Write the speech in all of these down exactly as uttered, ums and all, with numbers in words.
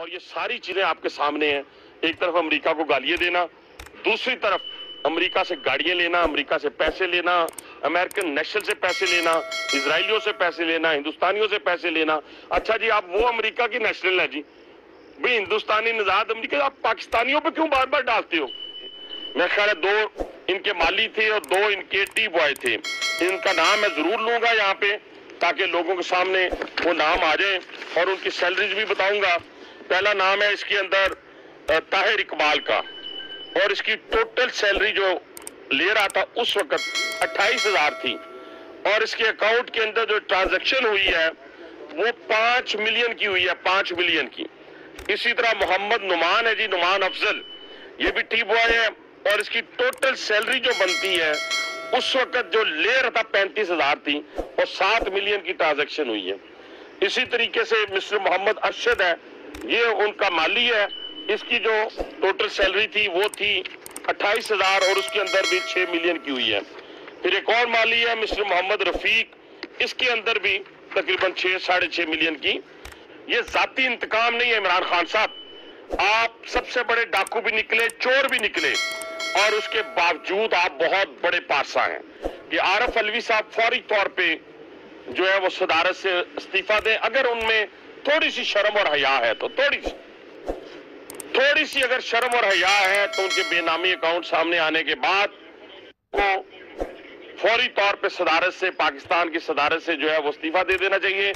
اور یہ ساری چیزیں آپ کے سامنے ہیں. ایک طرف امریکہ کو گالیاں دینا, دوسری طرف امریکہ سے گاڑیاں لینا, امریکہ سے پیسے لینا, امریکن نیشنل سے پیسے لینا, اسرائیلیوں سے پیسے لینا, ہندوستانیوں سے پیسے لینا. اچھا جی, آپ وہ امریکہ کی نیشنل ہیں جی, بھئی ہندوستانی نژاد امریکہ, آپ پاکستانیوں پہ کیوں بار بار ڈالتے ہو؟ میں خیال ہے دو ان کے مالی تھے اور دو ان کے ٹی بوائے تھے. ان کا نام میں ضرور لوں گا یہاں پہ تاکہ لوگوں کے سامنے وہ نام آ جائیں, اور ان کی سیلریز بھی بتاؤں گا. پہلا نام ہے اس کے اندر طاہر اقبال کا, اور اس کی ٹوٹل سیلری جو لے رہا تھا اس وقت اٹھائیس ہزار تھی, اور اس کے اکاؤنٹ کے اندر جو ٹرانزیکشن ہوئی ہے وہ پانچ ملین کی ہوئی ہے, پانچ ملین کی. اسی طرح محمد نعمان ہے جی, نعمان افضل, یہ بھی ٹی بوائے ہے, اور اس کی ٹوٹل سیلری جو بنتی ہے اس وقت جو لے رہا تھا پینتیس ہزار تھی, اور سات ملین کی ٹرانزیکشن ہوئی ہے. اسی طریقے سے مسٹر محمد ارشد ہے, یہ ان کا مالی ہے, اس کی جو ٹوٹل سیلری تھی وہ تھی اٹھائیس ہزار, اور اس کے اندر بھی چھ ملین کی ہوئی ہے. پھر ایک اور مالی ہے مسٹر محمد رفیق, اس کے اندر بھی تقریباً چھ ساڑھے چھ ملین کی. یہ ذاتی انتقام نہیں ہے عمران خان صاحب, آپ سب سے بڑے ڈاکو بھی نکلے, چور بھی نکلے, اور اس کے باوجود آپ بہت بڑے پارسا ہیں. کہ عارف علوی صاحب فوری طور پہ جو ہے وہ صدارت سے استعفیٰ دیں, اگر ان میں تھوڑی سی شرم اور حیا ہے تو, تھوڑی سی تھوڑی سی اگر شرم اور حیا ہے تو ان کے بے نامی اکاؤنٹ سامنے آنے کے بعد کو فوری طور پہ صدارت سے, پاکستان کی صدارت سے جو ہے وہ استعفیٰ دے دینا چاہیے.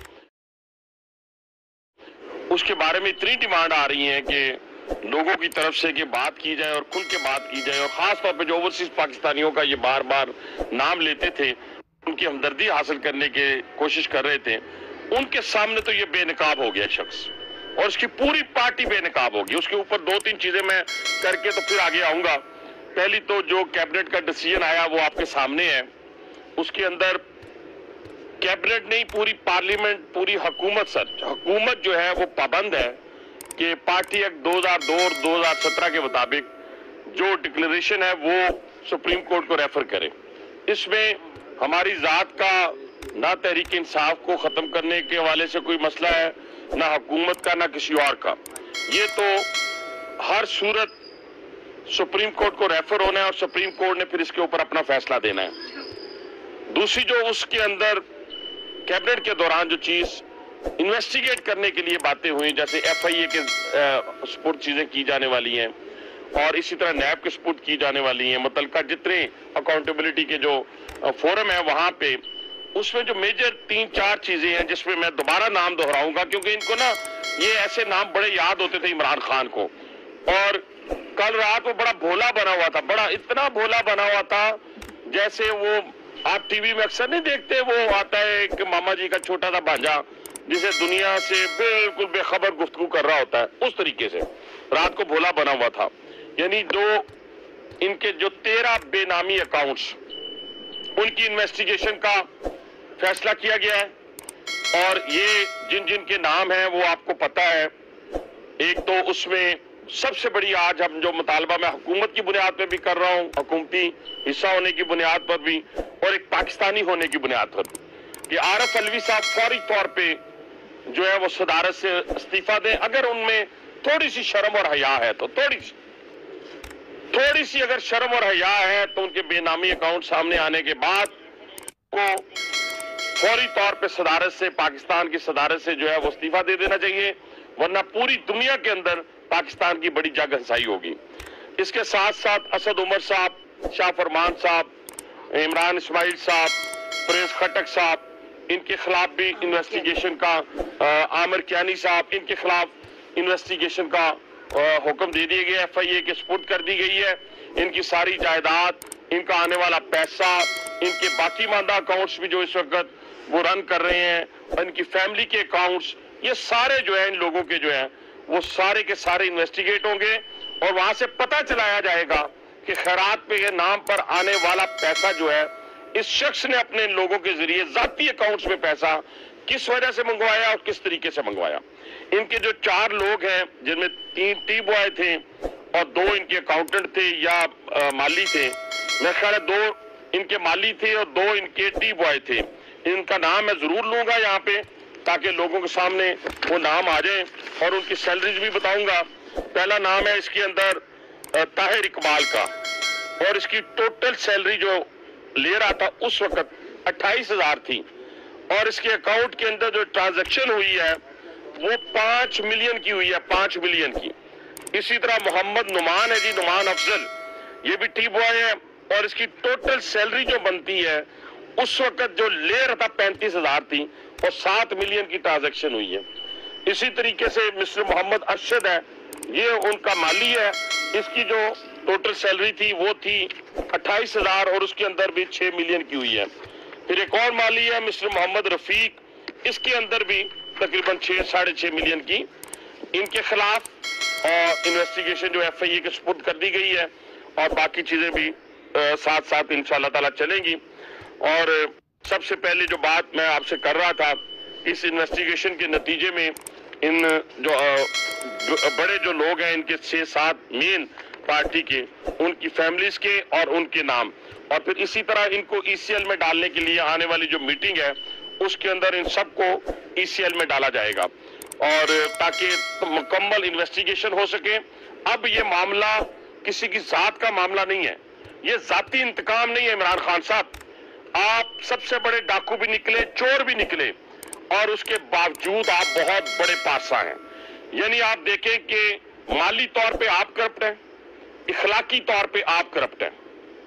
اس کے بارے میں اتنی ڈیمانڈ آ رہی ہیں کہ لوگوں کی طرف سے کہ بات کی جائے اور کھل کے بات کی جائے, اور خاص طور پہ جو اوورسیز پاکستانیوں کا یہ بار بار نام لیتے تھے, ان کی ہمدردی حاصل کرنے کی کوشش کر رہے تھے, ان کے سامنے تو یہ بے نقاب ہو گیا شخص, اور اس کی پوری پارٹی بے نقاب ہوگی. اس کے اوپر دو تین چیزیں میں کر کے تو پھر آگے آؤں گا. پہلی تو جو کیبنٹ کا ڈیسیژن آیا وہ آپ کے سامنے ہے, اس کے اندر کیبنٹ نہیں پوری پارلیمنٹ, پوری حکومت, سر حکومت جو ہے وہ پابند ہے کہ پارٹی ایکٹ دو ہزار دو اور دو ہزار سترہ کے مطابق جو ڈکلیریشن ہے وہ سپریم کورٹ کو ریفر کرے. اس میں ہماری ذات کا نہ تحریک انصاف کو ختم کرنے کے حوالے سے کوئی مسئلہ ہے, نہ حکومت کا, نہ کسی اور کا. یہ تو ہر صورت سپریم کورٹ کو ریفر ہونا ہے, اور سپریم کورٹ نے پھر اس کے اوپر اپنا فیصلہ دینا ہے. دوسری جو اس کے اندر کیبنٹ کے دوران جو چیز انویسٹیگیٹ کرنے کے لیے باتیں ہوئی, جیسے ایف آئی اے کے سپورٹ چیزیں کی جانے والی ہیں, اور اسی طرح نیب کے سپورٹ کی جانے والی ہیں, متعلقہ جتنے اکاؤنٹیبلٹی کے جو فورم ہیں وہاں پہ, اس میں جو میجر تین چار چیزیں ہیں جس میں میں دوبارہ نام دہراؤں گا, کیونکہ ان کو نا یہ ایسے نام بڑے یاد ہوتے تھے عمران خان کو, اور کل رات وہ بڑا بھولا بنا ہوا تھا, بڑا اتنا بھولا بنا ہوا تھا جیسے وہ آپ ٹی وی میں اکثر نہیں دیکھتے, وہ آتا ہے ایک ماما جی کا چھوٹا سا بھانجا جسے دنیا سے بالکل بے خبر گفتگو کر رہا ہوتا ہے, اس طریقے سے رات کو بھولا بنا ہوا تھا. یعنی دو ان کے جو تیرہ بے نامی اکاؤنٹس, ان کی انویسٹیگیشن کا فیصلہ کیا گیا ہے, اور یہ جن جن کے نام ہیں وہ آپ کو پتا ہے. ایک تو اس میں سب سے بڑی آج ہم جو مطالبہ میں حکومت کی بنیاد پہ بھی کر رہا ہوں, حکومتی حصہ ہونے کی بنیاد پر بھی اور ایک پاکستانی ہونے کی بنیاد پر بھی, کہ عارف علوی صاحب فوری طور پہ جو ہے وہ صدارت سے استعفیٰ دیں, اگر ان میں تھوڑی سی شرم اور حیا ہے تو, تھوڑی سی تھوڑی سی اگر شرم اور حیا ہے تو ان کے بے نامی اکاؤنٹ سامنے آنے کے بعد کو فوری طور پہ صدارت سے, پاکستان کی صدارت سے جو ہے وہ استعفیٰ دے دینا چاہیے, ورنہ پوری دنیا کے اندر پاکستان کی بڑی جگ ہنسائی ہوگی. اس کے ساتھ ساتھ اسد عمر صاحب, شاہ فرمان صاحب, عمران اسماعیل صاحب, پرنس خٹک صاحب, ان کے خلاف بھی انویسٹیگیشن کا, عامر کیانی صاحب, ان کے خلاف انویسٹیگیشن کا حکم دے دیے گئے, ایف آئی اے کے سپورٹ کر دی گئی ہے. ان کی ساری جائیداد, ان کا آنے والا پیسہ, ان کے باقی ماندہ اکاؤنٹس بھی جو اس وقت وہ رن کر رہے ہیں, ان کی فیملی کے اکاؤنٹس, یہ سارے جو ہیں ان لوگوں کے جو ہیں وہ سارے کے سارے انویسٹیگیٹ ہوں گے, اور وہاں سے پتہ چلایا جائے گا کہ خیرات پہ نام پر آنے والا پیسہ جو ہے اس شخص نے اپنے لوگوں کے ذریعے ذاتی اکاؤنٹس میں پیسہ کس وجہ سے منگوایا اور کس طریقے سے منگوایا. ان کے جو چار لوگ ہیں جن میں تین ٹی بوائے تھے اور دو ان کے اکاؤنٹنٹ تھے یا مالی تھے, میں خیال ہے دو ان کے مالی تھے اور دو ان کے ٹی بوائے تھے, ان کا نام میں ضرور لوں گا یہاں پہ تاکہ لوگوں کے سامنے وہ نام آ جائیں اور ان کی سیلریز بھی بتاؤں گا. پہلا نام ہے اس کے اندر طاہر اقبال کا, اور اس کی ٹوٹل سیلری جو لے رہا تھا اس وقت اٹھائیس ہزار تھی, اور اس کے اکاؤنٹ کے اندر جو ٹرانزیکشن ہوئی ہے وہ پانچ ملین کی ہوئی ہے, پانچ ملین کی. اسی طرح محمد نعمان ہے جی, نعمان افضل, یہ بھی ٹی بوائے ہے, اور اس کی ٹوٹل سیلری جو بنتی ہے اس وقت جو لے رہا تھا پینتیس ہزار تھی, اور سات ملین کی ٹرانزیکشن ہوئی ہے. اسی طریقے سے مسٹر محمد ارشد ہے, یہ ان کا مالی ہے, اس کی جو ٹوٹل سیلری تھی وہ تھی اٹھائیس ہزار, اور اس کے اندر بھی چھ ملین کی ہوئی ہے. پھر ایک اور مالی ہے مسٹر محمد رفیق, اس کے اندر بھی تقریباً چھ ساڑھے چھ ملین کی. ان کے خلاف اور انویسٹیگیشن جو ایف آئی اے کے سپرد کر دی گئی ہے, اور باقی چیزیں بھی ساتھ ساتھ انشاءاللہ تعالیٰ چلیں گی. اور سب سے پہلے جو بات میں آپ سے کر رہا تھا, اس انویسٹیگیشن کے نتیجے میں ان جو بڑے جو لوگ ہیں ان کے چھ سات مین پارٹی کے, ان کی فیملیز کے اور ان کے نام, اور پھر اسی طرح ان کو ای سی ایل میں ڈالنے کے لیے آنے والی جو میٹنگ ہے اس کے اندر ان سب کو ای سی ایل میں ڈالا جائے گا, اور تاکہ مکمل انویسٹیگیشن ہو سکے. اب یہ معاملہ کسی کی ذات کا معاملہ نہیں ہے, یہ ذاتی انتقام نہیں ہے. عمران خان صاحب, آپ سب سے بڑے ڈاکو بھی نکلے, چور بھی نکلے, اور اس کے باوجود آپ بہت بڑے پادشاہ ہیں. یعنی آپ دیکھیں کہ مالی طور پہ آپ کرپٹ ہیں, اخلاقی طور پہ آپ کرپٹ ہیں.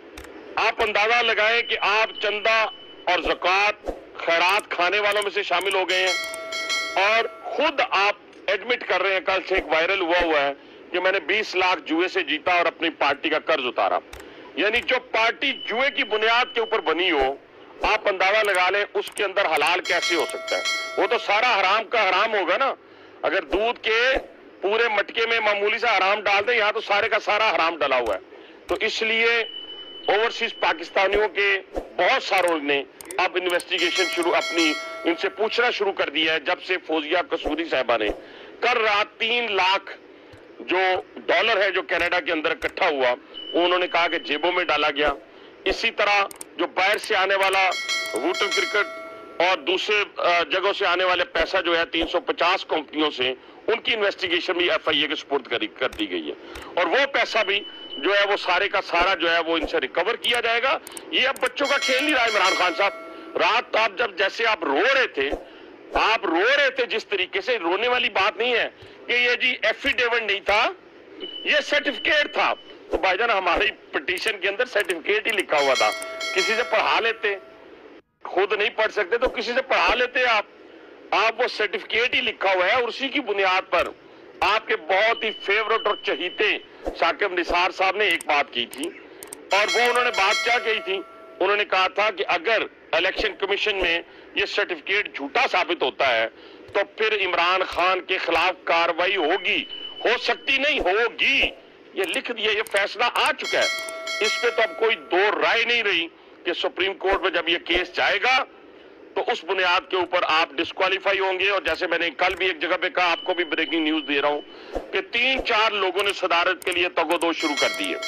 آپ اندازہ لگائیں کہ آپ چندہ اور زکوٰۃ خیرات کھانے والوں میں سے شامل ہو گئے ہیں, اور خود آپ ایڈمٹ کر رہے ہیں, کل سے ایک وائرل ہوا ہوا ہے کہ میں نے بیس لاکھ جوئے سے جیتا اور اپنی پارٹی کا قرض اتارا. یعنی جو پارٹی جوئے کی بنیاد کے اوپر بنی ہو, آپ اندازہ لگا لیں اس کے اندر حلال کیسے ہو سکتا ہے. وہ تو سارا حرام کا حرام ہوگا نا. اگر دودھ کے پورے مٹکے میں معمولی سا حرام ڈال دیں, یہاں تو سارے کا سارا حرام ڈلا ہوا ہے. تو اس لیے اوورسیز پاکستانیوں کے بہت ساروں نے اب انویسٹیگیشن شروع اپنی ان سے پوچھنا شروع کر دیا ہے. جب سے فوزیہ قصوری صاحبہ نے کل رات تین لاکھ جو ڈالر ہے جو کینیڈا کے اندر اکٹھا ہوا, انہوں نے کہا کہ جیبوں میں ڈالا گیا. اسی طرح جو باہر سے آنے والا ووٹر کرکٹ اور دوسرے جگہوں سے آنے والے پیسہ جو ہے تین سو پچاس کمپنیوں سے, ان کی انویسٹیگیشن بھی ایف آئی اے کے سپرد کر دی گئی ہے, اور وہ پیسہ بھی جو ہے وہ سارے کا سارا جو ہے وہ ان سے ریکور کیا جائے گا. یہ اب بچوں کا کھیل نہیں رہا ہے. عمران خان صاحب, رات آپ جب جیسے آپ رو رہے تھے, آپ رو رہے تھے جس طریقے سے, رونے والی بات نہیں ہے کہ یہ جی ایفیڈیوٹ نہیں تھا, یہ سرٹیفکیٹ تھا. تو بھائی جان ہماری پٹیشن کے اندر سرٹیفکیٹ ہی لکھا ہوا تھا. کسی سے پڑھا لیتے, خود نہیں پڑھ سکتے تو کسی سے پڑھا لیتے آپ. آپ وہ سرٹیفکیٹ ہی لکھا ہوا ہے, اور اسی کی بنیاد پر آپ کے بہت ہی فیورٹ اور چہیتے ثاقب نثار صاحب نے ایک بات کی تھی, اور وہ انہوں نے بات کیا کہی تھی. انہوں نے کہا تھا کہ اگر الیکشن کمیشن میں یہ سرٹیفکیٹ جھوٹا ثابت ہوتا ہے تو پھر عمران خان کے خلاف کاروائی ہوگی, ہو سکتی نہیں ہوگی. یہ لکھ دیا, یہ فیصلہ آ چکا ہے. اس پہ تو اب کوئی دو رائے نہیں رہی کہ سپریم کورٹ میں جب یہ کیس جائے گا تو اس بنیاد کے اوپر آپ ڈسکوالیفائی ہوں گے. اور جیسے میں نے کل بھی ایک جگہ پہ کہا, آپ کو بھی بریکنگ نیوز دے رہا ہوں کہ تین چار لوگوں نے صدارت کے لیے تگ و دو شروع کر دی ہے.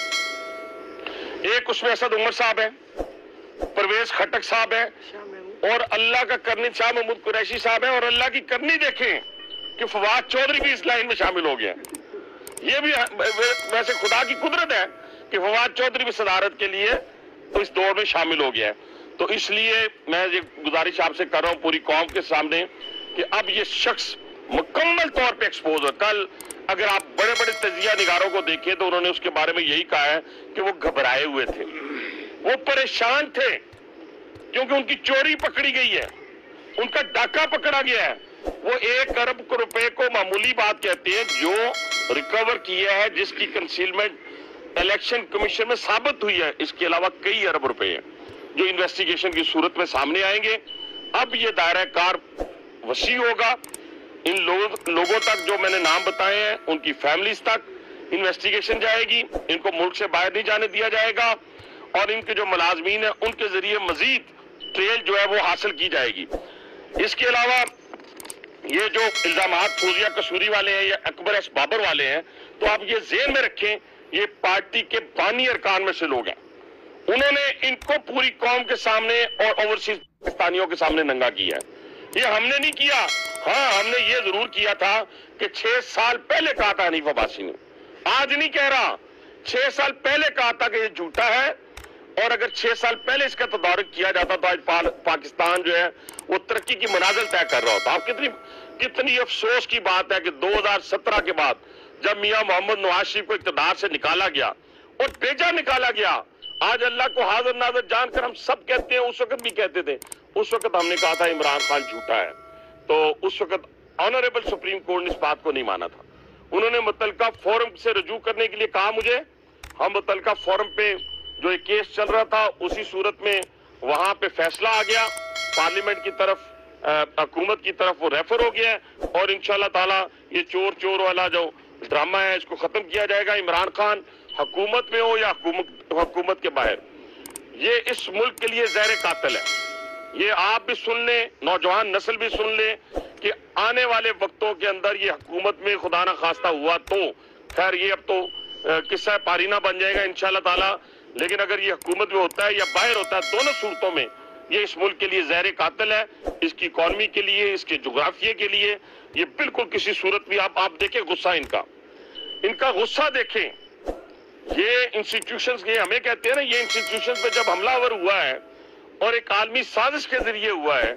ایک اس میں اسد عمر صاحب ہے, پرویز خٹک صاحب ہے, اور اللہ کا کرنی شاہ محمود قریشی صاحب ہے. اور اللہ کی کرنی دیکھیں کہ فواد چودھری بھی اس لائن میں شامل ہو گیا. یہ بھی ویسے خدا کی قدرت ہے کہ فواد چودھری بھی صدارت کے لیے اس دور میں شامل ہو گیا ہے. تو اس لیے میں یہ گزارش آپ سے کر رہا ہوں پوری قوم کے سامنے کہ اب یہ شخص مکمل طور پہ ایکسپوز ہے. کل اگر آپ بڑے بڑے تجزیہ نگاروں کو دیکھیں تو انہوں نے اس کے بارے میں یہی کہا ہے کہ وہ گھبرائے ہوئے تھے, وہ پریشان تھے, کیونکہ ان کی چوری پکڑی گئی ہے, ان کا ڈاکہ پکڑا گیا ہے. وہ ایک ارب روپے کو معمولی بات کہتے ہیں جو ریکور کیا ہے, جس کی کنسیلمنٹ الیکشن کمیشن میں ثابت ہوئی ہے. اس کے علاوہ کئی ارب روپے ہیں جو انویسٹیگیشن کی صورت میں سامنے آئیں گے. اب یہ دائرہ کار وسیع ہوگا. ان لوگوں تک جو میں نے نام بتائے ہیں ان کی فیملیز تک انویسٹیگیشن جائے گی. ان کو ملک سے باہر نہیں جانے دیا جائے گا, اور ان کے جو ملازمین ہیں ان کے ذریعے مزید ٹریل جو ہے وہ حاصل کی جائے گی. اس کے علاوہ یہ جو الزامات فوزیہ قصوری والے ہیں یا اکبر ایس بابر والے ہیں, تو آپ یہ ذہن میں رکھیں یہ پارٹی کے بانی ارکان میں سے لوگ ہیں. انہوں نے ان کو پوری قوم کے سامنے اور اوورسیز پاکستانیوں کے سامنے ننگا کیا ہے. یہ ہم نے نہیں کیا. ہاں ہم نے یہ ضرور کیا تھا کہ چھ سال پہلے کہا تھا حنیف عباسی نے, آج نہیں کہہ رہا, چھ سال پہلے کہا تھا کہ یہ جھوٹا ہے, اور اگر چھ سال پہلے اس کا تدارک کیا جاتا تو آج پاکستان جو ہے وہ ترقی کی منازل طے کر رہا ہوتا. آپ کتنی کتنی افسوس کی بات ہے کہ دو ہزار سترہ کے بعد جب میاں محمد نواز شریف کو اقتدار سے نکالا گیا اور بیجا نکالا گیا, آج اللہ کو حاضر ناظر جان کر ہم سب کہتے ہیں, اس وقت بھی کہتے تھے, اس وقت ہم نے کہا تھا عمران خان جھوٹا ہے, تو اس وقت آنریبل سپریم کورٹ نے اس بات کو نہیں مانا تھا. انہوں نے متعلقہ فورم سے رجوع کرنے کے لیے کہا مجھے, ہم متعلقہ فورم پہ جو ایک کیس چل رہا تھا اسی صورت میں وہاں پہ فیصلہ آ گیا, پارلیمنٹ کی طرف حکومت کی طرف وہ ریفر ہو گیا ہے, اور انشاءاللہ تعالی یہ چور چور والا جو ڈرامہ ہے اس کو ختم کیا جائے گا. عمران خان حکومت میں ہو یا حکومت حکومت کے باہر, یہ اس ملک کے لیے زہر قاتل ہے. یہ آپ بھی سن لیں, نوجوان نسل بھی سن لیں کہ آنے والے وقتوں کے اندر یہ حکومت میں خدا نہ خواستہ ہوا تو خیر یہ اب تو قصہ پارینہ بن جائے گا انشاءاللہ تعالی, لیکن اگر یہ حکومت میں ہوتا ہے یا باہر ہوتا ہے, دونوں صورتوں میں یہ اس ملک کے لیے زہر قاتل ہے, اس کی اکانومی کے لیے, اس کے جغرافیے کے لیے. یہ بالکل کسی صورت بھی آپ آپ دیکھیں غصہ ان کا ان کا غصہ دیکھیں. یہ انسٹیٹیوشنز کے ہمیں کہتے ہیں نا, یہ انسٹیٹیوشنز پہ جب حملہ آور ہوا ہے اور ایک عالمی سازش کے ذریعے ہوا ہے,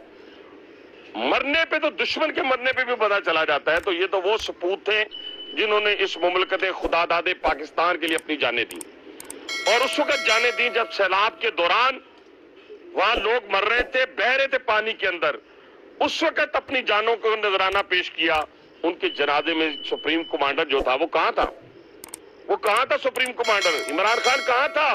مرنے پہ تو دشمن کے مرنے پہ بھی پتہ چلا جاتا ہے. تو یہ تو وہ سپوت تھے جنہوں نے اس مملکت خدا داد پاکستان کے لیے اپنی جانیں دی, اور اس وقت جانیں دی جب سیلاب کے دوران وہاں لوگ مر رہے تھے, بہ رہے تھے پانی کے اندر, اس وقت اپنی جانوں کو نذرانہ پیش کیا. ان کے جنازے میں سپریم کمانڈر جو تھا وہ کہاں تھا, وہ کہاں تھا سپریم کمانڈر عمران خان کہاں تھا؟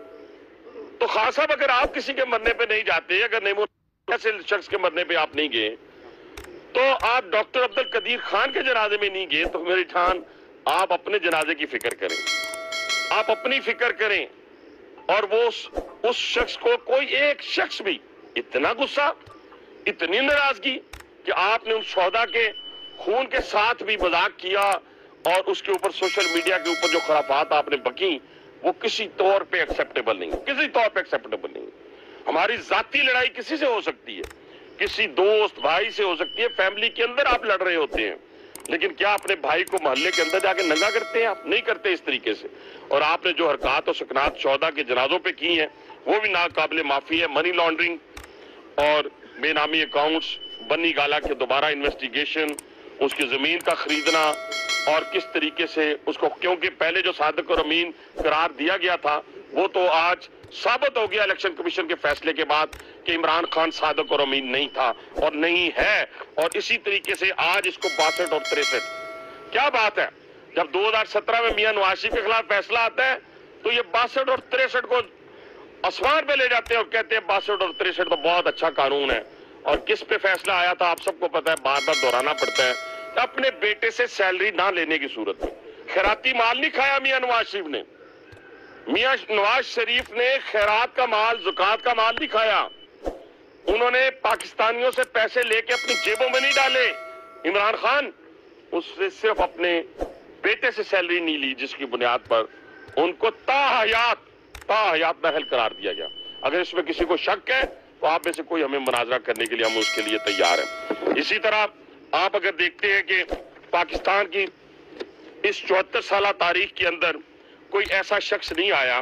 تو خان صاحب اگر آپ کسی کے مرنے پہ نہیں جاتے, اگر نیمون ایسے شخص کے مرنے پہ آپ نہیں گئے, تو آپ ڈاکٹر عبد القدیر خان کے جنازے میں نہیں گئے, تو میری جان آپ اپنے جنازے کی فکر کریں, آپ اپنی فکر کریں. اور وہ اس شخص کو کوئی ایک شخص بھی اتنا غصہ, اتنی ناراضگی کہ آپ نے ان شہداء کے خون کے ساتھ بھی مذاق کیا, اور اس کے اوپر سوشل میڈیا کے اوپر جو خرافات آپ نے بکی وہ کسی طور پہ ایکسیپٹیبل نہیں, کسی طور پہ ایکسیپٹیبل نہیں. ہماری ذاتی لڑائی کسی سے ہو سکتی ہے, کسی دوست بھائی سے ہو سکتی ہے, فیملی کے اندر آپ لڑ رہے ہوتے ہیں, لیکن کیا اپنے بھائی کو محلے کے اندر جا کے ننگا کرتے ہیں؟ آپ نہیں کرتے اس طریقے سے. اور آپ نے جو حرکات اور سکنات شہداء کے جنازوں پہ کی ہیں وہ بھی ناقابل معافی ہے. منی لانڈرنگ اور بے نامی اکاؤنٹس, بنی گالا کے دوبارہ انویسٹیگیشن, اس کی زمین کا خریدنا, اور کس طریقے سے اس کو, کیونکہ پہلے جو صادق اور امین قرار دیا گیا تھا وہ تو آج ثابت ہو گیا الیکشن کمیشن کے فیصلے کے بعد کہ عمران خان صادق اور امین نہیں تھا اور نہیں ہے. اور اسی طریقے سے آج اس کو باسٹھ اور تریسٹھ, کیا بات ہے, جب دو ہزار سترہ میں میاں نواز شریف کے خلاف فیصلہ آتا ہے تو یہ باسٹھ اور تریسٹھ کو آسمان پہ لے جاتے ہیں اور کہتے ہیں باسٹھ اور تریسٹھ تو بہت اچھا قانون ہے. اور کس پہ فیصلہ آیا تھا آپ سب کو پتا ہے, بار بار دہرانا پڑتا ہے, اپنے بیٹے سے سیلری نہ لینے کی صورت میں. خیراتی مال نہیں کھایا میاں نواز شریف نے, میاں نواز شریف نے خیرات کا مال, زکات کا مال نہیں کھایا. انہوں نے پاکستانیوں سے پیسے لے کے اپنی جیبوں میں نہیں ڈالے. عمران خان اس سے صرف اپنے بیٹے سے سیلری نہیں لی, جس کی بنیاد پر ان کو تا حیات تا حیات نااہل قرار دیا گیا. اگر اس میں کسی کو شک ہے تو آپ میں سے کوئی ہمیں مناظرہ کرنے کے لیے, ہم اس کے لیے تیار ہیں. اسی طرح آپ اگر دیکھتے ہیں کہ پاکستان کی اس چوہتر سالہ تاریخ کے اندر کوئی ایسا شخص نہیں آیا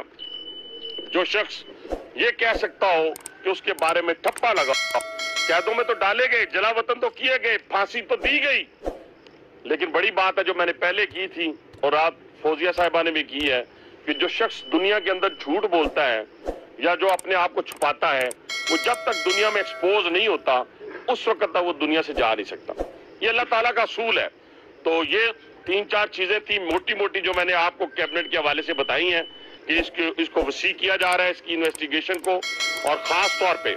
جو شخص یہ کہہ سکتا ہو کہ اس کے بارے میں ٹھپا لگا. قیدوں میں تو ڈالے گئے, جلا وطن تو کیے گئے, پھانسی تو دی گئی, لیکن بڑی بات ہے جو میں نے پہلے کی تھی اور رات فوزیہ صاحبہ نے بھی کی ہے کہ جو شخص دنیا کے اندر جھوٹ بولتا ہے یا جو اپنے آپ کو چھپاتا ہے, وہ جب تک دنیا میں ایکسپوز نہیں ہوتا اس وقت تک وہ دنیا سے جا نہیں سکتا. یہ اللہ تعالیٰ کا اصول ہے. تو یہ تین چار چیزیں تھیں موٹی موٹی جو میں نے آپ کو کیبنٹ کے حوالے سے بتائی ہیں کہ اس کو اس کو وسیع کیا جا رہا ہے, اس کی انویسٹیگیشن کو. اور خاص طور پہ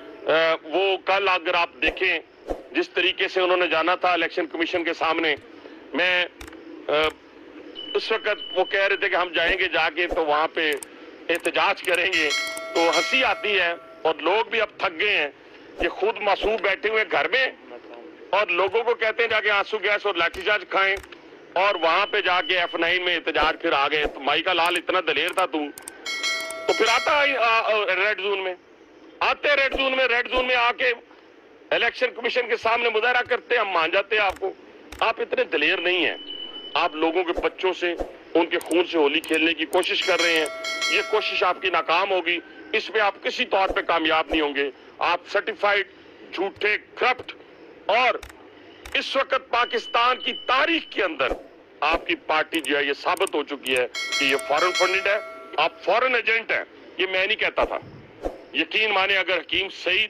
وہ کل اگر آپ دیکھیں جس طریقے سے انہوں نے جانا تھا الیکشن کمیشن کے سامنے, میں اس وقت وہ کہہ رہے تھے کہ ہم جائیں گے جا کے تو وہاں پہ احتجاج کریں گے, تو ہنسی آتی ہے. اور لوگ بھی اب تھک گئے ہیں کہ خود معصوم بیٹھے ہوئے گھر میں اور لوگوں کو کہتے ہیں جا کے آنسو گیس اور لاٹھی چارج کھائیں, اور وہاں پہ جا کے ایف نائن میں احتجاج پھر آ گئے. تو مائی کا لال اتنا دلیر تھا تو تو پھر آتا ریڈ زون میں, آتے ریڈ زون میں, ریڈ زون میں آ کے इलेक्शन कमीशन के सामने मुजाहरा करते हैं, हम मान जाते हैं आपको। आप इतने दलेर नहीं हैं। आप लोगों के बच्चों से, उनके खून से होली खेलने की कोशिश कर रहे हैं। ये कोशिश आपकी नाकाम होगी। इसमें आप किसी तौर पे कामयाब नहीं होंगे। आप सर्टिफाइड झूठे, करप्ट, और इस वक्त पाकिस्तान की तारीख के अंदर आपकी पार्टी जो है ये साबित हो चुकी है कि ये फॉरेन फंडेड है, आप फॉरेन एजेंट हैं। ये मैं नहीं कहता था। यकीन माने, अगर हकीम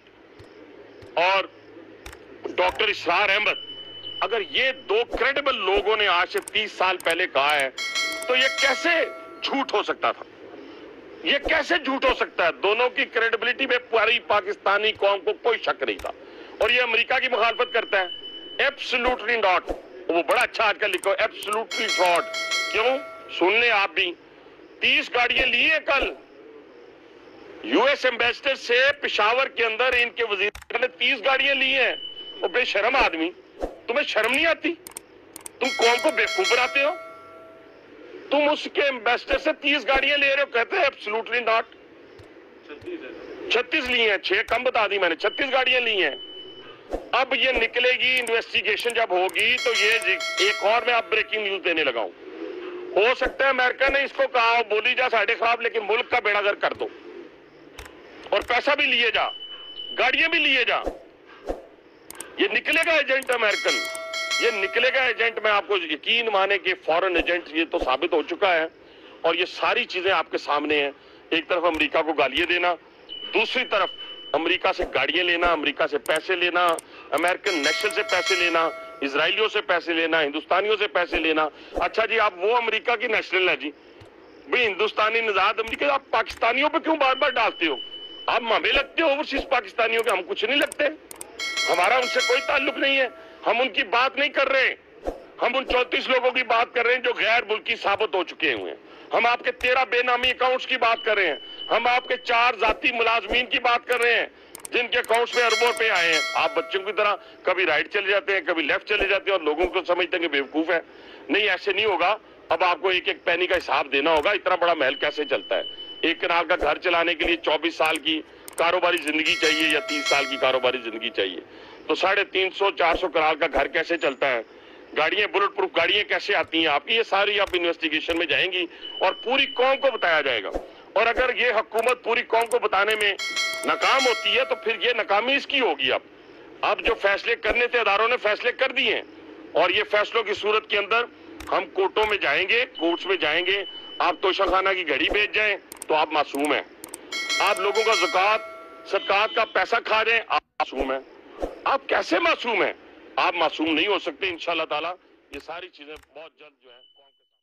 सईद और डॉक्टर इसरार अहमद, अगर ये दो क्रेडिबल लोगों ने आज से तीस साल पहले कहा है, तो ये कैसे झूठ हो सकता था? ये कैसे झूठ हो सकता है? दोनों की क्रेडिबिलिटी में पूरी पाकिस्तानी कौम को कोई शक नहीं था। और ये अमेरिका की मुखालफत करता है। Absolutely not. वो बड़ा अच्छा आजकल लिखो, एब्सोल्युटली फ्रॉड। क्यों? सुन ले आप भी। तीस गाड़ियां ली है कल यूएस एम्बेसडर से पिशावर के अंदर, इनके वजीर ने तीस गाड़ियां ली हैं। वो बेशर्म आदमी, तुम्हें शर्म नहीं आती? तुम कौम को बेवकूफ बनाते हो। तुम उसके एम्बेसडर से तीस गाड़ियां ले रहे हो, कहते हैं एब्सोल्युटली नॉट। छत्तीस ली हैं, छह कम बता दी मैंने, छत्तीस गाड़ियां ली हैं। अब ये निकलेगी, इन्वेस्टिगेशन जब होगी तो ये एक और मैं अब ब्रेकिंग न्यूज देने लगा हूं। हो सकता है अमेरिका ने इसको कहा, बोली जा साढ़े खराब, लेकिन मुल्क का बेड़ागर कर दो और पैसा भी लिए जा, गाड़ियां भी लिए जा। ये निकलेगा एजेंट अमेरिकन, ये निकलेगा एजेंट। मैं आपको यकीन माने कि फॉरेन एजेंट ये तो साबित हो चुका है। और ये सारी चीजें आपके सामने हैं। एक तरफ अमेरिका को गालियां देना, दूसरी तरफ अमेरिका से गाड़ियां लेना, अमेरिका से पैसे लेना, अमेरिकन नेशनल से पैसे लेना, इजरायलियों से पैसे लेना, हिंदुस्तानियों से पैसे लेना। अच्छा जी, आप वो अमेरिका की नेशनल है जी, भाई हिंदुस्तानी निजात अमेरिका, आप पाकिस्तानियों पे क्यों बार बार डालते हो? आप हमें लगते हो ओवरसीज पाकिस्तानियों के, हम कुछ नहीं लगते। हमारा उनसे कोई ताल्लुक नहीं है। हम उनकी बात नहीं कर रहे। हम उन चौंतीस लोगों की बात कर रहे हैं जो गैर मुल्की साबित हो चुके हुए हैं। हम आपके तेरह बेनामी अकाउंट्स की बात कर रहे हैं। हम आपके चार जाती मुलाजमीन की बात कर रहे हैं जिनके अकाउंट्स में अरबों रुपए आए हैं। आप बच्चों की तरह कभी राइट चले जाते हैं, कभी लेफ्ट चले जाते हैं और लोगों को समझते हैं कि बेवकूफ है। नहीं, ऐसे नहीं होगा। अब आपको एक एक पैनी का हिसाब देना होगा। इतना बड़ा महल कैसे चलता है? एक कनाल का घर चलाने के लिए चौबीस साल की कारोबारी जिंदगी चाहिए या तीस साल की कारोबारी जिंदगी चाहिए? तो साढ़े तीन सौ चार सौ कनाल का घर कैसे चलता है? गाड़ियां, बुलेट प्रूफ गाड़ियां कैसे आती हैं आपकी? ये सारी आप इन्वेस्टिगेशन में जाएंगी और पूरी कौम को बताया जाएगा। और अगर ये हुकूमत पूरी कौम को बताने में नाकाम होती है तो फिर ये नाकामी इसकी होगी। अब अब जो फैसले करने थे अदारों ने फैसले कर दिए हैं और ये फैसलों की सूरत के अंदर हम कोर्टों में जाएंगे, कोर्ट्स में जाएंगे। आप तोशाखाना की घड़ी बेच जाएं तो आप मासूम हैं। आप लोगों का ज़कात सदकात का पैसा खा जाएं, आप मासूम हैं। आप कैसे मासूम हैं? आप मासूम नहीं हो सकते। इंशाअल्लाह ताला ये सारी चीजें बहुत जल्द जो है